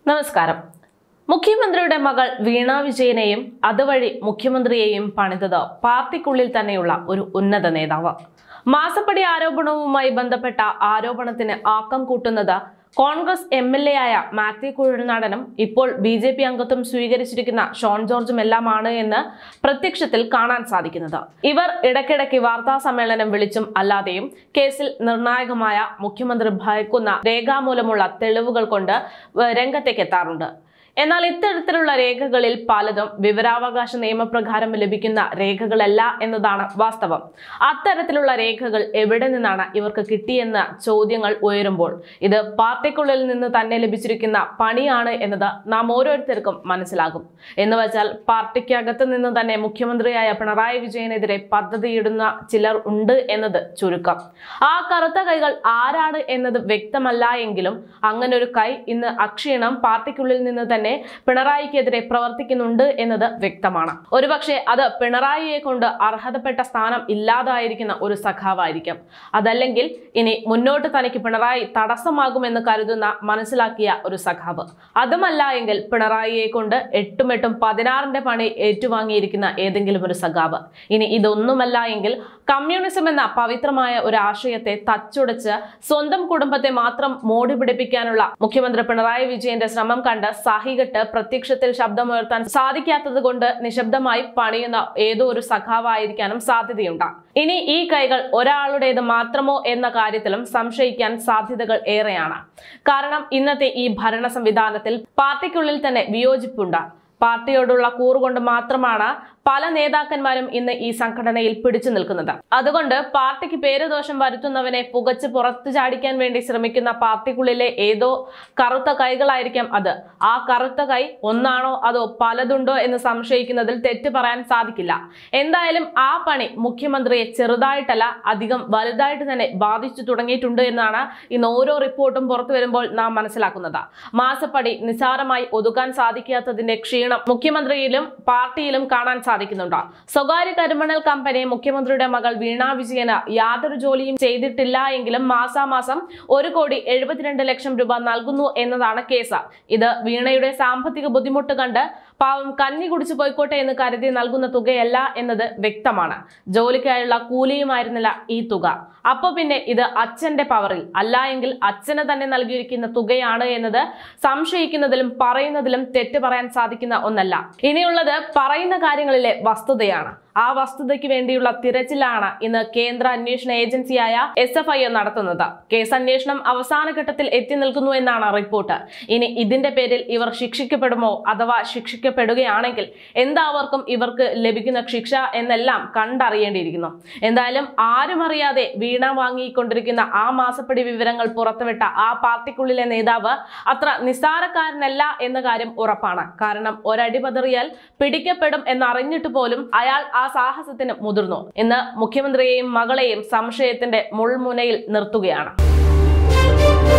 നമസ്കാരം. മുഖ്യമന്ത്രിയുടെ മകൾ വീണ വിജയനെയും അതുവഴി മുഖ്യമന്ത്രിയെയും പണിതത് പാർട്ടിക്കുള്ളിൽ തന്നെയുള്ള ഒരു ഉന്നത നേതാവ്. മാസപ്പടി ആരോപണവുമായി ബന്ധപ്പെട്ട ആരോപണത്തിന് ആക്കം കൂട്ടുന്നത് കോൺഗ്രസ് MLA ആയ മാത്യു കുഴൽനാടനും ഇപ്പോൾ BJP അംഗത്വം സ്വീകരിച്ചിരിക്കുന്ന ഷോൺ ജോർജും എല്ലാമാണ് എന്ന് പ്രത്യക്ഷത്തിൽ കാണാൻ സാധിക്കുന്നത്. ഇവർ ഇടയ്ക്കിടയ്ക്ക് വാർത്താ സമ്മേളനം വിളിച്ചും അല്ലാതെയും കേസിൽ നിർണായകമായ മുഖ്യമന്ത്രി ഭയക്കുന്ന രേഖാമൂലമുള്ള തെളിവുകൾ കൊണ്ട് രംഗത്തേക്ക് എത്താറുണ്ട്. എന്നാൽ ഇത്തരത്തിലുള്ള രേഖകളിൽ പലതും വിവരാവകാശ നിയമപ്രകാരം ലഭിക്കുന്ന രേഖകളല്ല എന്നതാണ് വാസ്തവം. അത്തരത്തിലുള്ള രേഖകൾ എവിടെ നിന്നാണ് ഇവർക്ക് കിട്ടിയെന്ന ചോദ്യങ്ങൾ ഉയരുമ്പോൾ ഇത് പാർട്ടിക്കുള്ളിൽ നിന്ന് തന്നെ ലഭിച്ചിരിക്കുന്ന പണിയാണ് എന്നത് നാം ഓരോരുത്തർക്കും മനസ്സിലാകും. എന്ന് വെച്ചാൽ പാർട്ടിക്കകത്ത് നിന്ന് തന്നെ മുഖ്യമന്ത്രിയായ പിണറായി വിജയനെതിരെ പദ്ധതിയിടുന്ന ചിലർ ഉണ്ട് എന്നത് ചുരുക്കം. ആ കറുത്ത കൈകൾ ആരാണ് എന്നത് വ്യക്തമല്ല എങ്കിലും അങ്ങനെ ഒരു കൈ ഇന്ന് അക്ഷീണം പാർട്ടിക്കുള്ളിൽ നിന്ന് തന്നെ പിണറായിക്കെതിരെ പ്രവർത്തിക്കുന്നുണ്ട് എന്നത് വ്യക്തമാണ്. ഒരുപക്ഷെ അത് പിണറായിയെ കൊണ്ട് അർഹതപ്പെട്ട സ്ഥാനം ഇല്ലാതായിരിക്കുന്ന ഒരു സഖാവായിരിക്കും. അതല്ലെങ്കിൽ ഇനി മുന്നോട്ട് തനിക്ക് പിണറായി തടസ്സമാകുമെന്ന് കരുതുന്ന മനസ്സിലാക്കിയ ഒരു സഖാവ്. അതുമല്ല എങ്കിൽ പിണറായിയെ കൊണ്ട് 8-8-16 പണി ഏറ്റുവാങ്ങിയിരിക്കുന്ന ഏതെങ്കിലും ഒരു സഖാവ്. ഇനി ഇതൊന്നുമല്ല എങ്കിൽ കമ്മ്യൂണിസം എന്ന പവിത്രമായ ഒരു ആശയത്തെ തച്ചുടച്ച് സ്വന്തം കുടുംബത്തെ മാത്രം മോടി പിടിപ്പിക്കാനുള്ള മുഖ്യമന്ത്രി പിണറായി വിജയന്റെ ശ്രമം കണ്ട് സഹികെട്ട് പ്രത്യക്ഷത്തിൽ ശബ്ദമുയർത്താൻ സാധിക്കാത്തത് കൊണ്ട് നിശബ്ദമായി പണിയുന്ന ഏതോ ഒരു സഖാവായിരിക്കാനും സാധ്യതയുണ്ട്. ഇനി ഈ കൈകൾ ഒരാളുടേത് മാത്രമോ എന്ന കാര്യത്തിലും സംശയിക്കാൻ സാധ്യതകൾ ഏറെയാണ്. കാരണം ഇന്നത്തെ ഈ ഭരണ സംവിധാനത്തിൽ പാർട്ടിക്കുള്ളിൽ തന്നെ വിയോജിപ്പുണ്ട്. പാർട്ടിയോടുള്ള കൂറുകൊണ്ട് മാത്രമാണ് പല നേതാക്കന്മാരും ഇന്ന് ഈ സംഘടനയിൽ പിടിച്ചു നിൽക്കുന്നത്. അതുകൊണ്ട് പാർട്ടിക്ക് പേരുദോഷം വരുത്തുന്നവനെ പുകച്ച് പുറത്തു ചാടിക്കാൻ വേണ്ടി ശ്രമിക്കുന്ന പാർട്ടിക്കുള്ളിലെ ഏതോ കറുത്ത കൈകളായിരിക്കാം അത്. ആ കറുത്ത കൈ ഒന്നാണോ അതോ പലതുണ്ടോ എന്ന് സംശയിക്കുന്നതിൽ തെറ്റ് പറയാൻ സാധിക്കില്ല. എന്തായാലും ആ പണി മുഖ്യമന്ത്രിയെ ചെറുതായിട്ടല്ല അധികം വലുതായിട്ട് തന്നെ ബാധിച്ചു തുടങ്ങിയിട്ടുണ്ട് എന്നാണ് ഇന്ന് ഓരോ റിപ്പോർട്ടും പുറത്തു വരുമ്പോൾ നാം മനസ്സിലാക്കുന്നത്. മാസപ്പടി നിസ്സാരമായി ഒതുക്കാൻ സാധിക്കാത്തതിന്റെ ക്ഷീണം മുഖ്യമന്ത്രിയിലും പാർട്ടിയിലും കാണാൻ സാധിക്കുന്നുണ്ട്. സ്വകാര്യ കരിമണൽ കമ്പനി മുഖ്യമന്ത്രിയുടെ മകൾ വീണ വിജയന് യാതൊരു ജോലിയും ചെയ്തിട്ടില്ല എങ്കിലും മാസാമാസം 1,72,00,000 രൂപ നൽകുന്നു എന്നതാണ് കേസ്. ഇത് വീണയുടെ സാമ്പത്തിക ബുദ്ധിമുട്ട് കണ്ട് പാവം കഞ്ഞി കുടിച്ചു പോയിക്കോട്ടെ എന്ന് കരുതി നൽകുന്ന തുകയല്ല എന്നത് വ്യക്തമാണ്. ജോലിക്കായുള്ള കൂലിയുമായിരുന്നില്ല ഈ തുക. അപ്പൊ പിന്നെ ഇത് അച്ഛന്റെ പവറിൽ അല്ല എങ്കിൽ അച്ഛന് തന്നെ നൽകിയിരിക്കുന്ന തുകയാണ് എന്നത് സംശയിക്കുന്നതിലും പറയുന്നതിലും തെറ്റ് പറയാൻ സാധിക്കുന്ന ഒന്നല്ല. ഇനിയുള്ളത് പറയുന്ന കാര്യങ്ങളിലെ വസ്തുതയാണ്. ആ വസ്തുതയ്ക്ക് വേണ്ടിയുള്ള തിരച്ചിലാണ് ഇന്ന് കേന്ദ്ര അന്വേഷണ ഏജൻസിയായ SFIO നടത്തുന്നത്. കേസ് അന്വേഷണം അവസാന ഘട്ടത്തിൽ എത്തി നിൽക്കുന്നു എന്നാണ് റിപ്പോർട്ട്. ഇനി ഇതിന്റെ പേരിൽ ഇവർ ശിക്ഷിക്കപ്പെടുമോ അഥവാ ശിക്ഷിക്കപ്പെടുകയാണെങ്കിൽ എന്താവർക്കും ഇവർക്ക് ലഭിക്കുന്ന ശിക്ഷ എന്നെല്ലാം കണ്ടറിയേണ്ടിയിരിക്കുന്നു. എന്തായാലും ആരും അറിയാതെ വീണ വാങ്ങിക്കൊണ്ടിരിക്കുന്ന ആ മാസപ്പടി വിവരങ്ങൾ പുറത്തുവിട്ട ആ പാർട്ടിക്കുള്ളിലെ നേതാവ് അത്ര നിസ്സാരക്കാരനല്ല എന്ന കാര്യം ഉറപ്പാണ്. കാരണം ഒരടി പതറിയാൽ പിടിക്കപ്പെടും എന്നറിഞ്ഞിട്ട് പോലും അയാൾ ആ സാഹസത്തിന് മുതിർന്നു. ഇന്ന് മുഖ്യമന്ത്രിയെയും മകളെയും സംശയത്തിന്റെ മുൾമുനയിൽ നിർത്തുകയാണ്.